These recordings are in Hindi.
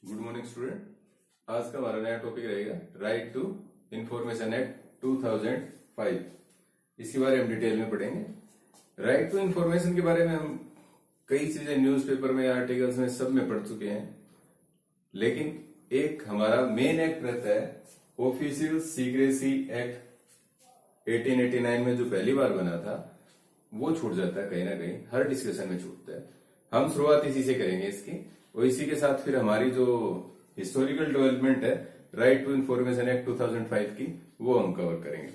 Good morning student. आज का हमारा नया टॉपिक रहेगा राइट टू इंफॉर्मेशन एक्ट 2005। इसके बारे में हम डिटेल में पढ़ेंगे। राइट टू इंफॉर्मेशन के बारे में हम कई चीजें न्यूज़पेपर में, आर्टिकल्स में, सब में पढ़ चुके हैं, लेकिन एक हमारा मेन एक्ट रहता है ऑफिशियल सीक्रेसी एक्ट 1889 में, जो पहली बार बना था, वो छूट जाता है कहीं ना कहीं, हर डिस्कशन में छूटता है। हम शुरुआत इसी से करेंगे इसकी, और इसी के साथ फिर हमारी जो हिस्टोरिकल डेवलपमेंट है राइट टू इंफॉर्मेशन एक्ट 2005 की, वो हम कवर करेंगे।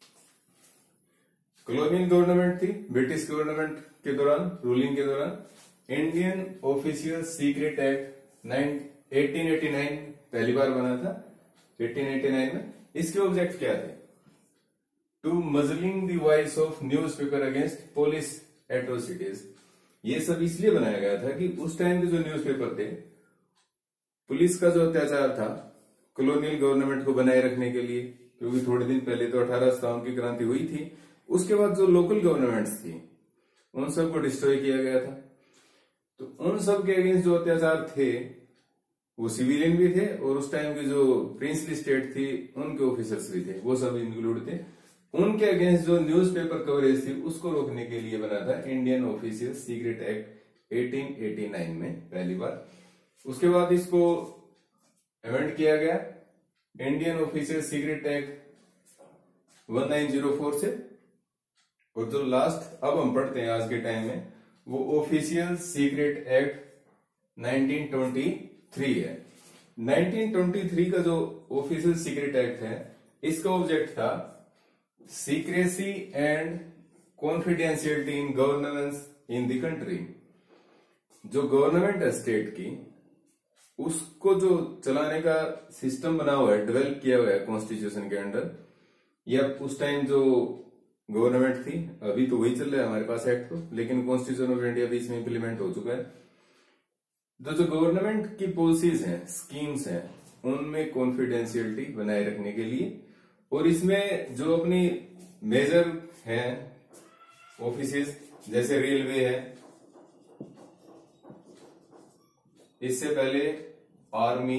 कॉलोनियल गवर्नमेंट थी, ब्रिटिश गवर्नमेंट के दौरान, रूलिंग के दौरान, इंडियन ऑफिशियल सीक्रेट एक्ट 1889 पहली बार बना था 1889 में। इसके ऑब्जेक्ट क्या थे? To muzzling the voice of newspaper against police atrocities. ये सब इसलिए बनाया गया था कि उस टाइम के जो न्यूज़पेपर थे, पुलिस का जो अत्याचार था कॉलोनियल गवर्नमेंट को बनाए रखने के लिए, क्योंकि थोड़े दिन पहले तो 1857 की क्रांति हुई थी, उसके बाद जो लोकल गवर्नमेंट्स थी उन सबको डिस्ट्रॉय किया गया था। तो उन सब के अगेंस्ट जो अत्याचार थे वो सिविलियन भी थे, और उस टाइम की जो प्रिंसली स्टेट थी उनके ऑफिसर्स भी थे, वो सब इंक्लूड थे। उनके अगेंस्ट जो न्यूज़पेपर कवरेज थी उसको रोकने के लिए बना था इंडियन ऑफिशियल सीक्रेट एक्ट 1889 में पहली बार। उसके बाद इसको अमेंड किया गया इंडियन ऑफिशियल सीक्रेट एक्ट 1904 से, और जो लास्ट अब हम पढ़ते हैं आज के टाइम में, वो ऑफिशियल सीक्रेट एक्ट 1923 है। 1923 का जो ऑफिशियल सीक्रेट एक्ट है, इसका ऑब्जेक्ट था secrecy and confidentiality in governance in the country. जो गवर्नमेंट है स्टेट की, उसको जो चलाने का सिस्टम बना हुआ है, डेवलप किया हुआ है कॉन्स्टिट्यूशन के अंडर, या उस टाइम जो गवर्नमेंट थी, अभी तो वही चल रहा है हमारे पास एक्ट तो, लेकिन कॉन्स्टिट्यूशन ऑफ इंडिया भी इसमें इंप्लीमेंट हो चुका है। जो गवर्नमेंट की पॉलिसीज हैं, स्कीम्स हैं, उनमें कॉन्फिडेंशियलिटी बनाए रखने के लिए, और इसमें जो अपनी मेजर हैं ऑफिसेज, जैसे रेलवे है, इससे पहले आर्मी,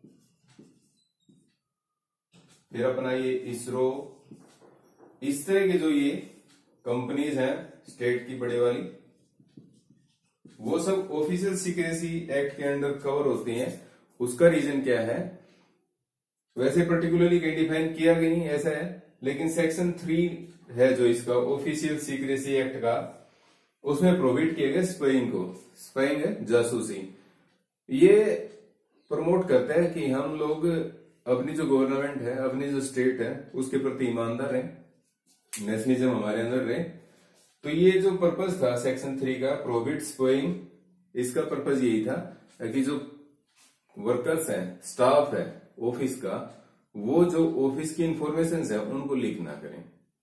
फिर अपना ये इसरो, इस तरह के जो ये कंपनीज हैं स्टेट की बड़े वाली, वो सब ऑफिशियल सीक्रेसी एक्ट के अंडर कवर होती हैं। उसका रीजन क्या है? वैसे पर्टिकुलरली कहीं डिफाइन किया गया नहीं, ऐसा है, लेकिन सेक्शन 3 है जो इसका ऑफिशियल सीक्रेसी एक्ट का, उसमें प्रोहिबिट किया गया स्पाइंग को। स्पाइंग है जासूसी। ये प्रमोट करता है कि हम लोग अपनी जो गवर्नमेंट है, अपनी जो स्टेट है, उसके प्रति ईमानदार रहें, नेशनलिज्म हमारे अंदर रहे। तो ये जो पर्पज था सेक्शन 3 का, प्रोहिबिट स्पाइंग, इसका पर्पज यही था कि जो वर्कर्स हैं, स्टाफ है ऑफिस का, वो जो ऑफिस की इंफॉर्मेशन है उनको लीक ना करें।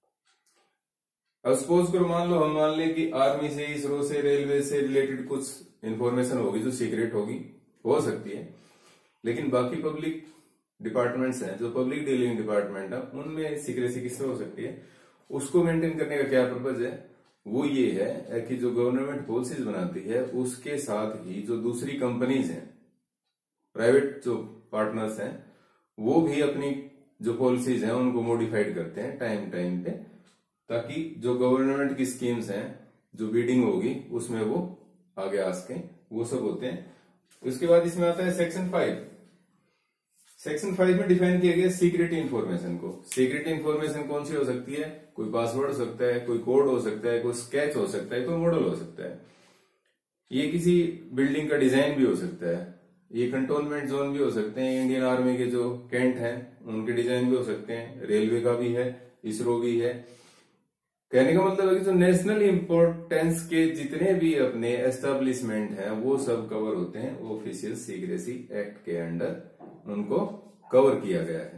अब सपोज करो, मान लें कि आर्मी से, इसरो से, रेलवे से रिलेटेड कुछ इंफॉर्मेशन होगी जो सीक्रेट होगी, हो सकती है, लेकिन बाकी पब्लिक डिपार्टमेंट्स हैं, जो पब्लिक डीलिंग डिपार्टमेंट है, उनमें सीक्रेसी किस तरह हो सकती है? उसको मेंटेन करने का क्या पर्पज है? वो ये है कि जो गवर्नमेंट पॉलिसीज बनाती है, उसके साथ ही जो दूसरी कंपनीज हैं, प्राइवेट जो पार्टनर्स हैं, वो भी अपनी जो पॉलिसीज हैं उनको मॉडिफाइड करते हैं टाइम पे, ताकि जो गवर्नमेंट की स्कीम्स हैं, जो बीडिंग होगी, उसमें वो आगे आ सके। वो सब होते हैं। उसके बाद इसमें आता है सेक्शन 5। सेक्शन 5 में डिफाइन किया गया सीक्रेट इंफॉर्मेशन को। सीक्रेट इंफॉर्मेशन कौन सी हो सकती है? कोई पासवर्ड हो सकता है, कोई कोड हो सकता है, कोई स्केच हो सकता है, कोई मॉडल हो सकता है, ये किसी बिल्डिंग का डिजाइन भी हो सकता है, ये कंटोनमेंट जोन भी हो सकते हैं, इंडियन आर्मी के जो कैंट हैं उनके डिजाइन भी हो सकते हैं, रेलवे का भी है, इसरो भी है। कहने का मतलब है कि जो नेशनल इंपॉर्टेंस के जितने भी अपने एस्टेब्लिशमेंट हैं, वो सब कवर होते हैं ऑफिशियल सीक्रेसी एक्ट के अंडर, उनको कवर किया गया है।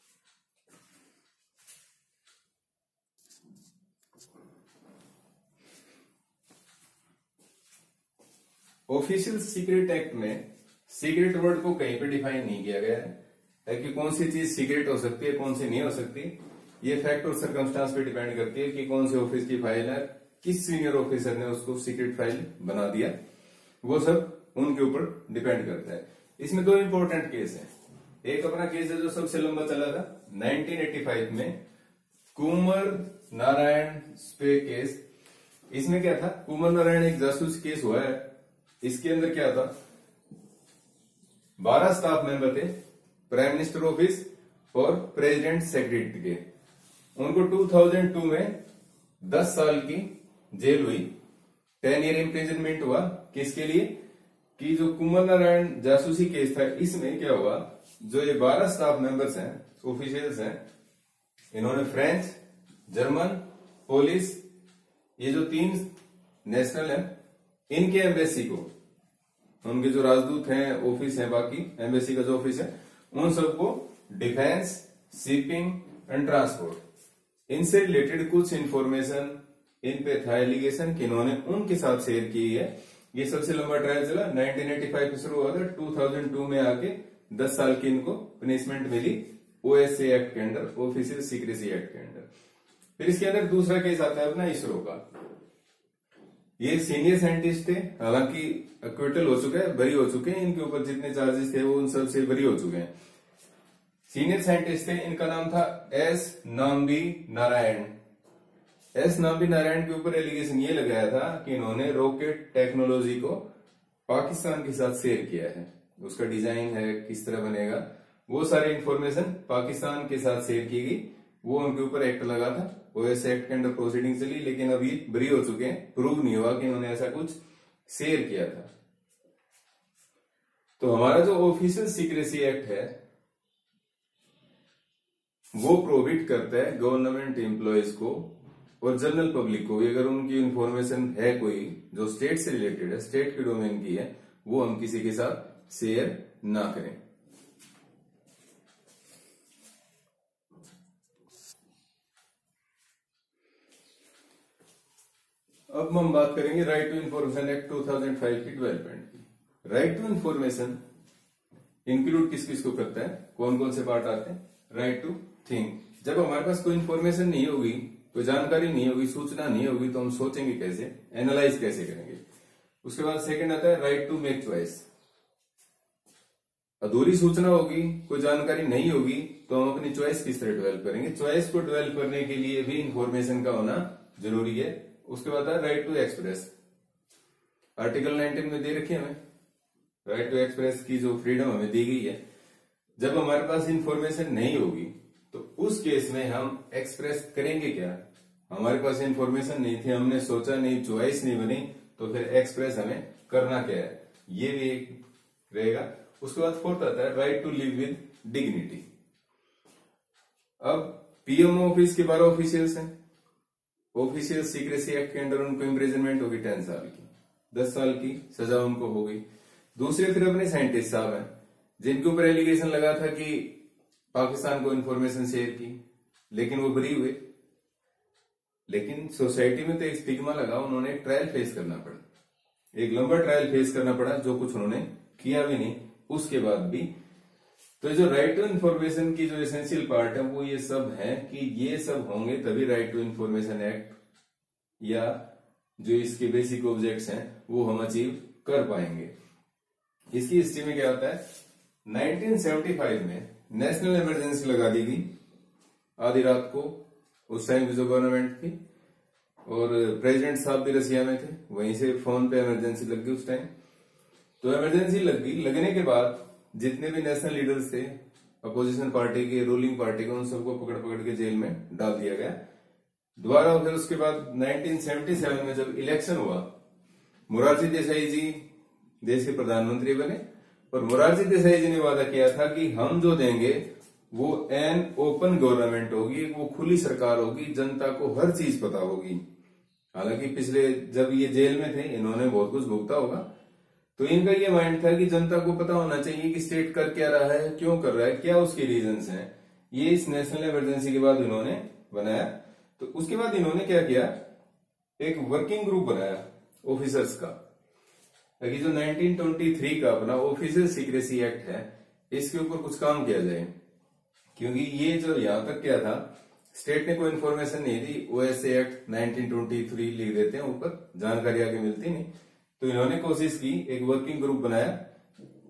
ऑफिशियल सीक्रेट एक्ट में सीक्रेट वर्ड को कहीं पे डिफाइन नहीं किया गया है कि कौन सी चीज सीक्रेट हो सकती है, कौन सी नहीं हो सकती। ये फैक्ट और सर्कमस्टांस पे डिपेंड करती है कि कौन से ऑफिस की फाइल है, किस सीनियर ऑफिसर ने उसको सीक्रेट फाइल बना दिया, वो सब उनके ऊपर डिपेंड करता है। इसमें दो इंपॉर्टेंट केस है। एक अपना केस है जो सबसे लंबा चला था 1985 में, कुमार नारायण स्पे केस। इसमें क्या था, कुमार नारायण एक जासूस केस हुआ है। इसके अंदर क्या था, 12 स्टाफ मेंबर थे प्राइम मिनिस्टर ऑफिस और प्रेसिडेंट सेक्रेटरी के। उनको 2002 में 10 साल की जेल हुई, 10 ईयर इम्प्रिजनमेंट हुआ। किसके लिए, कि जो कुमार नारायण जासूसी केस था, इसमें क्या हुआ, जो ये 12 स्टाफ मेंबर्स हैं, ऑफिशियल्स हैं, इन्होंने फ्रेंच, जर्मन, पोलिस, ये जो 3 नेशनल हैं, इनके एम्बेसी को, उनके जो राजदूत हैं, ऑफिस है, बाकी एम्बेसी का जो ऑफिस है, उन सबको डिफेंस, शिपिंग एंड ट्रांसपोर्ट, इनसे रिलेटेड कुछ इंफॉर्मेशन इन पे था एलिगेशन कि इन्होंने उनके साथ शेयर की है। ये सबसे लंबा ट्रायल चला, 1985 में शुरू हुआ था, 2002 में आके 10 साल की इनको पनिशमेंट मिली ओएसए एक्ट के अंडर, ऑफिशियल सीक्रेसी एक्ट के अंडर। फिर इसके अंदर दूसरा केस आता है अपना इसरो का। ये सीनियर साइंटिस्ट थे, हालांकि एक्विटल हो चुका है, बरी हो चुके हैं, इनके ऊपर जितने चार्जेस थे वो उन सब से बरी हो चुके हैं। सीनियर साइंटिस्ट थे, इनका नाम था एस नाम्बी नारायण। एस नाम्बी नारायण के ऊपर एलिगेशन ये लगाया था कि इन्होंने रॉकेट टेक्नोलॉजी को पाकिस्तान के साथ शेयर किया है, उसका डिजाइन है, किस तरह बनेगा, वो सारी इंफॉर्मेशन पाकिस्तान के साथ शेयर की गई। वो उनके ऊपर एक्ट लगा था, ओएस एक्ट के अंडर प्रोसीडिंग चली, लेकिन अभी बरी हो चुके हैं, प्रूव नहीं हुआ कि इन्होंने ऐसा कुछ शेयर किया था। तो हमारा जो ऑफिशियल सीक्रेसी एक्ट है वो प्रोहिबिट करता है गवर्नमेंट एम्प्लॉयज को और जनरल पब्लिक को भी, अगर उनकी इंफॉर्मेशन है कोई जो स्टेट से रिलेटेड है, स्टेट के डोमेन की है, वो हम किसी के साथ शेयर ना करें। अब हम बात करेंगे राइट टू इंफॉर्मेशन एक्ट 2005 की डेवलपमेंट की। राइट टू इंफॉर्मेशन इंक्लूड किस किस को करता है, कौन कौन से पार्ट आते हैं, राइट टू थिंक। जब हमारे पास कोई इंफॉर्मेशन नहीं होगी, कोई जानकारी नहीं होगी, सूचना नहीं होगी, तो हम सोचेंगे कैसे, एनालाइज कैसे करेंगे। उसके बाद सेकंड आता है राइट टू मेक चॉइस। अधूरी सूचना होगी, कोई जानकारी नहीं होगी, तो हम अपनी चॉइस किस तरह डेवलप करेंगे। चॉइस को डेवलप करने के लिए भी इंफॉर्मेशन का होना जरूरी है। उसके बाद है राइट टू एक्सप्रेस। आर्टिकल 19 में दे रखी है हमें राइट टू एक्सप्रेस की जो फ्रीडम हमें दी गई है। जब हमारे पास इंफॉर्मेशन नहीं होगी तो उस केस में हम एक्सप्रेस करेंगे क्या, हमारे पास इंफॉर्मेशन नहीं थी, हमने सोचा नहीं, चॉइस नहीं बनी, तो फिर एक्सप्रेस हमें करना क्या है, ये भी एक रहेगा। उसके बाद फोर्थ आता है right to live with dignity. अब पीएमओ ऑफिस के 12 ऑफिशियल्स हैं, ऑफिशियल सीक्रेसी एक्ट के अंडर उनको इम्प्रिजनमेंट होगी 10 साल की, 10 साल की सजा उनको हो गई। दूसरे फिर अपने साइंटिस्ट साहब हैं जिनके ऊपर एलिगेशन लगा था कि पाकिस्तान को इंफॉर्मेशन शेयर की, लेकिन वो बरी हुए। लेकिन सोसाइटी में तो एक स्टिग्मा लगा, उन्होंने एक ट्रायल फेस करना पड़ा, एक लंबा ट्रायल फेस करना पड़ा, जो कुछ उन्होंने किया भी नहीं उसके बाद भी। तो जो राइट टू इन्फॉर्मेशन की जो एसेंशियल पार्ट है वो ये सब है कि ये सब होंगे तभी राइट टू इन्फॉर्मेशन एक्ट या जो इसके बेसिक ऑब्जेक्ट्स हैं वो हम अचीव कर पाएंगे। इसकी हिस्ट्री में क्या होता है, 1975 में नेशनल इमरजेंसी लगा दी गई आधी रात को, उस टाइम की जो गवर्नमेंट थी, और प्रेसिडेंट साहब भी रसिया में थे, वहीं से फोन पे इमरजेंसी लग गई उस टाइम। तो इमरजेंसी लग गई, लगने के बाद जितने भी नेशनल लीडर्स थे अपोजिशन पार्टी के, रूलिंग पार्टी के, उन सबको पकड़ पकड़ के जेल में डाल दिया गया दोबारा। फिर उसके बाद 1977 में जब इलेक्शन हुआ, मोरारजी देसाई जी देश के प्रधानमंत्री बने, और मोरारजी देसाई जी ने वादा किया था कि हम जो देंगे वो एन ओपन गवर्नमेंट होगी, वो खुली सरकार होगी, जनता को हर चीज पता होगी। हालांकि पिछले जब ये जेल में थे इन्होंने बहुत कुछ भुगता होगा, तो इनका ये माइंड था कि जनता को पता होना चाहिए कि स्टेट कर क्या रहा है, क्यों कर रहा है, क्या उसके रीजंस हैं। ये इस नेशनल इमरजेंसी के बाद इन्होंने बनाया। तो उसके बाद इन्होंने क्या किया, एक वर्किंग ग्रुप बनाया ऑफिसर्स का, ताकि जो 1923 का अपना ऑफिशियल सीक्रेसी एक्ट है इसके ऊपर कुछ काम किया जाए। क्योंकि ये जो यहां तक क्या था, स्टेट ने कोई इन्फॉर्मेशन नहीं दी, ओएसए एक्ट 1923 लिख देते हैं ऊपर, जानकारी आगे मिलती नहीं। तो इन्होंने कोशिश की, एक वर्किंग ग्रुप बनाया,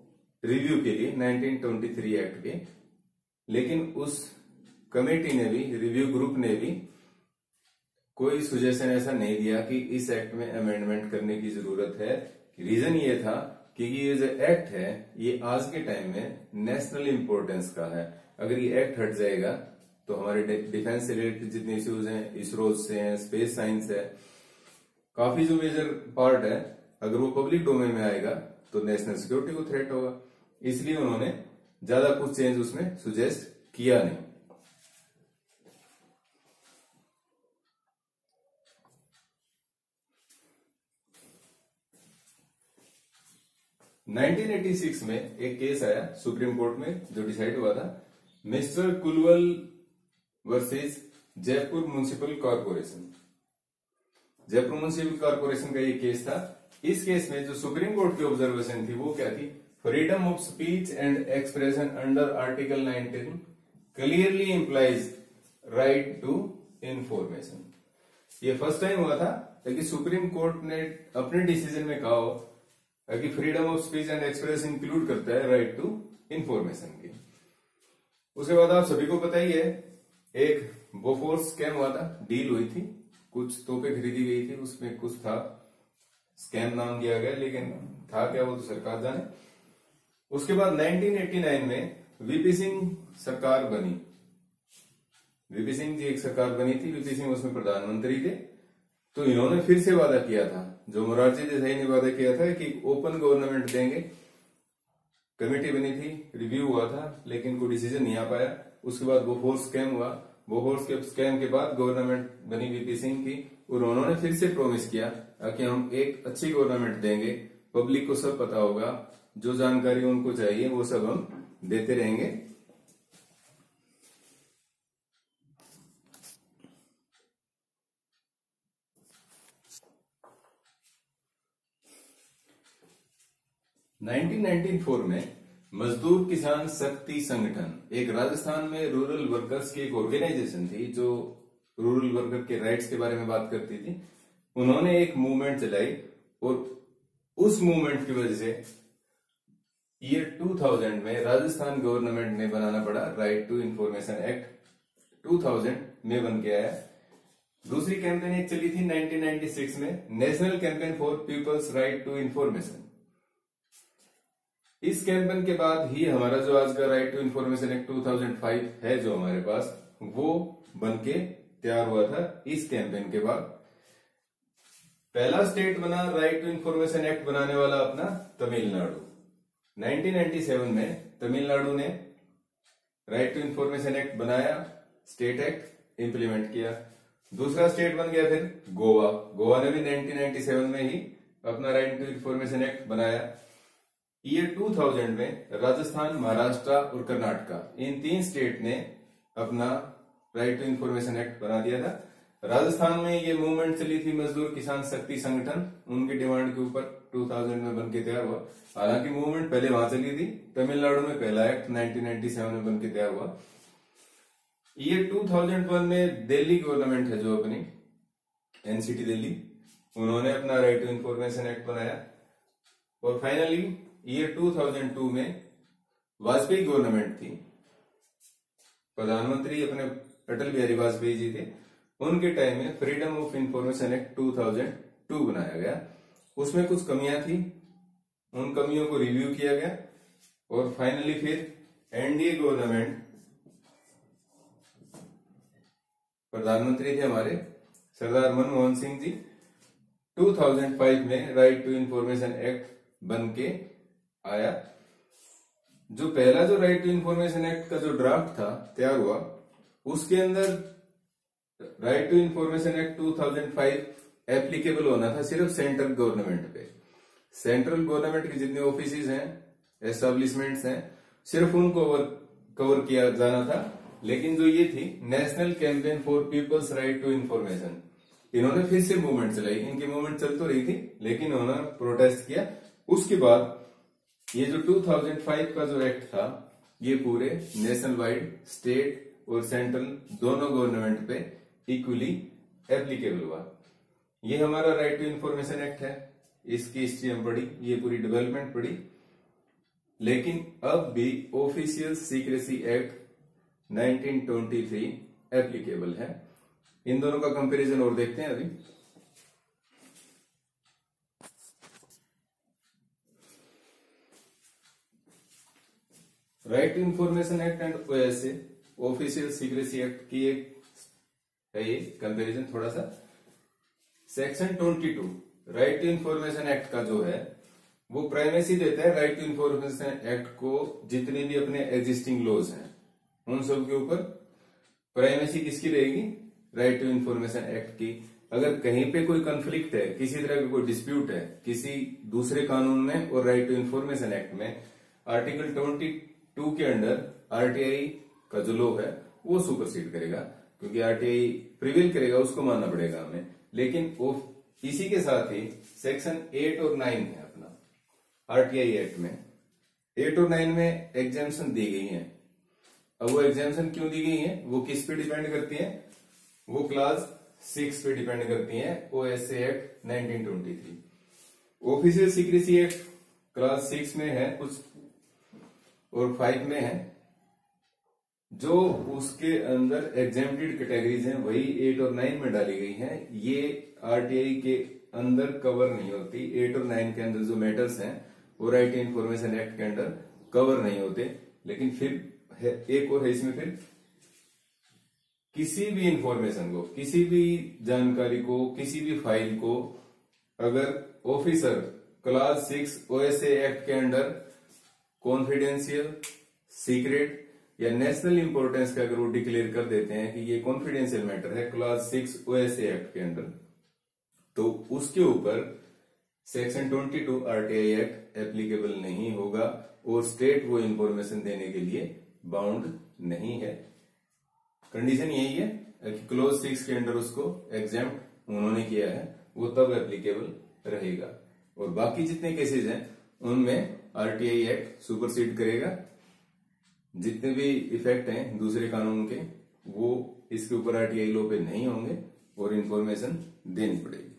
रिव्यू के लिए 1923 एक्ट के, लेकिन उस कमेटी ने भी, रिव्यू ग्रुप ने भी कोई सुजेशन ऐसा नहीं दिया कि इस एक्ट में अमेंडमेंट करने की जरूरत है। रीजन ये था कि ये जो एक्ट है ये आज के टाइम में नेशनल इंपॉर्टेंस का है। अगर ये एक्ट हट जाएगा तो हमारे डिफेंस से रिलेटेड जितने इश्यूज हैं, इसरो से हैं, स्पेस साइंस है, काफी जो मेजर पार्ट है, अगर वो पब्लिक डोमेन में आएगा तो नेशनल सिक्योरिटी को थ्रेट होगा। इसलिए उन्होंने ज्यादा कुछ चेंज उसमें सुजेस्ट किया नहीं। 1986 में एक केस आया सुप्रीम कोर्ट में जो डिसाइड हुआ था, mister Kulwal versus Jaipur municipal corporation. Jaipur municipal corporation का ये केस था। इस केस में जो सुप्रीम कोर्ट की ऑब्जर्वेशन थी वो क्या थी, freedom of speech and expression under article 19 clearly implies right to information. ये फर्स्ट टाइम हुआ था कि सुप्रीम कोर्ट ने अपने डिसीजन में कहा हो कि freedom of speech and expression include करता है राइट टू इंफॉर्मेशन की। उसके बाद आप सभी को पता ही है, एक बोफोर्स स्कैम हुआ था, डील हुई थी, कुछ तोपें खरीदी गई थी, उसमें कुछ था, स्कैम नाम दिया गया, लेकिन था क्या वो तो सरकार जाने। उसके बाद 1989 में वीपी सिंह सरकार बनी। वीपी सिंह जी एक सरकार बनी थी, वीपी सिंह उसमें प्रधानमंत्री थे। तो इन्होंने फिर से वादा किया था, जो मोरारजी देसाई ने वादा किया था कि ओपन गवर्नमेंट देंगे। कमेटी बनी थी, रिव्यू हुआ था, लेकिन कोई डिसीजन नहीं आ पाया। उसके बाद बोफोर्स स्कैम हुआ। बोफोर्स के स्कैम के बाद गवर्नमेंट बनी वीपी सिंह की, और उन्होंने फिर से प्रॉमिस किया कि हम एक अच्छी गवर्नमेंट देंगे, पब्लिक को सब पता होगा, जो जानकारी उनको चाहिए वो सब हम देते रहेंगे। नाइनटीन 1994 में मजदूर किसान शक्ति संगठन, एक राजस्थान में रूरल वर्कर्स की एक ऑर्गेनाइजेशन थी जो रूरल वर्कर के राइट्स के बारे में बात करती थी। उन्होंने एक मूवमेंट चलाई और उस मूवमेंट की वजह से ईयर 2000 में राजस्थान गवर्नमेंट ने बनाना पड़ा राइट टू इंफॉर्मेशन एक्ट। 2000 में बन के आया। दूसरी कैंपेन एक चली थी 1996 में, national campaign for people's right to information. इस कैंपेन के बाद ही हमारा जो आज का राइट टू इंफॉर्मेशन एक्ट 2005 है जो हमारे पास, वो बनके तैयार हुआ था इस कैंपेन के बाद। पहला स्टेट बना राइट टू इंफॉर्मेशन एक्ट बनाने वाला अपना तमिलनाडु। 1997 में तमिलनाडु ने राइट टू इंफॉर्मेशन एक्ट बनाया, स्टेट एक्ट इंप्लीमेंट किया। दूसरा स्टेट बन गया फिर गोवा। गोवा ने भी 1997 में ही अपना राइट टू इंफॉर्मेशन एक्ट बनाया। ईयर 2000 में राजस्थान, महाराष्ट्र और कर्नाटका, इन तीन स्टेट ने अपना राइट टू इंफॉर्मेशन एक्ट बना दिया था। राजस्थान में ये मूवमेंट चली थी मजदूर किसान शक्ति संगठन, उनकी डिमांड के ऊपर 2000 में बनके तैयार हुआ। हालांकि मूवमेंट पहले वहां चली थी। तमिलनाडु में पहला एक्ट 1997 में बनके तैयार हुआ। ईयर 2001 में दिल्ली गवर्नमेंट है जो अपनी एनसीटी दिल्ली, उन्होंने अपना राइट टू इंफॉर्मेशन एक्ट बनाया। और फाइनली ईयर 2002 में वाजपेयी गवर्नमेंट थी, प्रधानमंत्री अपने अटल बिहारी वाजपेयी जी थे, उनके टाइम में फ्रीडम ऑफ इंफॉर्मेशन एक्ट 2002 बनाया गया। उसमें कुछ कमियां थी, उन कमियों को रिव्यू किया गया और फाइनली फिर एनडीए गवर्नमेंट, प्रधानमंत्री थे हमारे सरदार मनमोहन सिंह जी, 2005 में राइट टू इंफॉर्मेशन एक्ट बन के आया। जो पहला जो राइट टू इंफॉर्मेशन एक्ट का जो ड्राफ्ट था तैयार हुआ, उसके अंदर right to information act 2005 applicable होना था सिर्फ सेंट्रल गवर्नमेंट पे। सेंट्रल गवर्नमेंट के जितने ऑफिसेज हैं, एस्टेब्लिशमेंट्स हैं, सिर्फ उनको कवर किया जाना था। लेकिन जो ये थी national campaign for people's right to information, इन्होंने फिर से मूवमेंट चलाई। इनकी मूवमेंट चल तो रही थी लेकिन उन्होंने प्रोटेस्ट किया। उसके बाद ये जो 2005 का जो एक्ट था, ये पूरे नेशनल वाइड, स्टेट और सेंट्रल दोनों गवर्नमेंट पे इक्वली एप्लीकेबल हुआ। ये हमारा राइट टू इंफॉर्मेशन एक्ट है। इसकी हिस्ट्री हम पढ़ी, ये पूरी डेवलपमेंट पढ़ी। लेकिन अब भी ऑफिशियल सीक्रेसी एक्ट 1923 एप्लीकेबल है। इन दोनों का कंपैरिजन और देखते हैं अभी। Right to information act and OSA official secrecy act की एक है ये कंपैरिजन थोड़ा सा। Section 22 right to information act का जो है वो प्राइमेसी देता है राइट टू इंफॉर्मेशन एक्ट को, जितने भी अपने एग्जिस्टिंग लॉज हैं उन सब के ऊपर प्राइमेसी किसकी रहेगी, राइट टू इंफॉर्मेशन एक्ट की। अगर कहीं पे कोई कंफ्लिक्ट है, किसी तरह का कोई डिस्प्यूट है किसी दूसरे कानून में और राइट टू इंफॉर्मेशन एक्ट में, आर्टिकल 22 के अंडर आरटीआई का जो लॉ है वो सुपरसीड करेगा, क्योंकि आरटीआई प्रिवेल करेगा, उसको मानना पड़ेगा हमें। लेकिन इसी के साथ ही सेक्शन 8 और 9 है अपना आरटीआई एक्ट में। 8 और 9 में एग्जाम्पशन दी गई है। अब वो एग्जाम्पशन क्यों दी गई है, वो किस पे डिपेंड करती है, वो क्लास 6 पे डिपेंड करती है, OSA act 1923। Official secrecy act class 6 में है कुछ और 5 में है। जो उसके अंदर एग्जेम्प्टेड कैटेगरीज हैं वही 8 और 9 में डाली गई हैं। ये आरटीआई के अंदर कवर नहीं होती। 8 और 9 के अंदर जो मैटर्स हैं वो राइट टू इंफॉर्मेशन एक्ट के अंदर कवर नहीं होते। लेकिन फिर एक और है इसमें, फिर किसी भी इंफॉर्मेशन को, किसी भी जानकारी को, किसी भी फाइल को अगर ऑफिसर क्लास 6 ओएसए एक्ट के अंडर कॉन्फिडेंशियल, सीक्रेट या नेशनल इंपॉर्टेंस का अगर वो डिक्लेयर कर देते हैं कि ये कॉन्फिडेंशियल मैटर है क्लास 6 ओएसए एक्ट के अंडर, तो उसके ऊपर सेक्शन 22 आरटीआई एक्ट एप्लीकेबल नहीं होगा और स्टेट वो इंफॉर्मेशन देने के लिए बाउंड नहीं है। कंडीशन यही है कि क्लॉज 6 के अंडर उसको एग्जेम्प्ट उन्होंने किया है, वो तब एप्लीकेबल रहेगा। और बाकी जितने केसेस हैं उनमें आरटीआई एक्ट सुपरसीड करेगा। जितने भी इफेक्ट हैं दूसरे कानून के वो इसके ऊपर आरटीआई लॉ पे नहीं होंगे और इंफॉर्मेशन देनी पड़ेगी।